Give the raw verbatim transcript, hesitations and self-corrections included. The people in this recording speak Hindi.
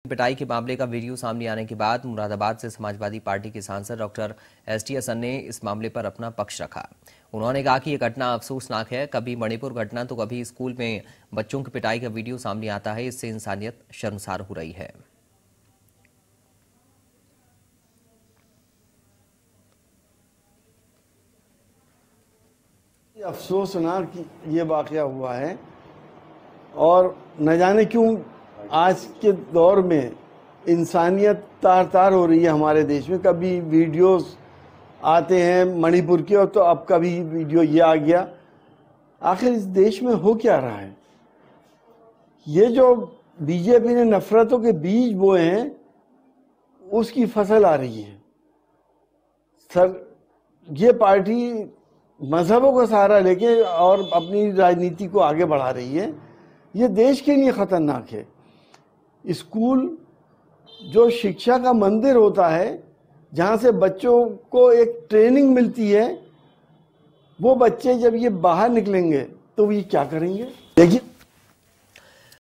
पिटाई के मामले का वीडियो सामने आने के बाद मुरादाबाद से समाजवादी पार्टी के सांसद डॉक्टर एस टी हसन ने इस मामले पर अपना पक्ष रखा। उन्होंने कहा कि यह घटना अफसोसनाक है। कभी मणिपुर घटना तो कभी स्कूल में बच्चों की पिटाई का वीडियो सामने आता है। इससे इंसानियत शर्मसार हो रही है। अफसोसनाक ये वाकया हुआ है और न जाने क्यों आज के दौर में इंसानियत तार तार हो रही है हमारे देश में। कभी वीडियोस आते हैं मणिपुर के और तो अब कभी वीडियो ये आ गया। आखिर इस देश में हो क्या रहा है? ये जो बीजेपी ने नफरतों के बीज बोए हैं उसकी फसल आ रही है। सर ये पार्टी मजहबों का सहारा लेके और अपनी राजनीति को आगे बढ़ा रही है। ये देश के लिए खतरनाक है। स्कूल जो शिक्षा का मंदिर होता है, जहाँ से बच्चों को एक ट्रेनिंग मिलती है, वो बच्चे जब ये बाहर निकलेंगे तो ये क्या करेंगे? देखिए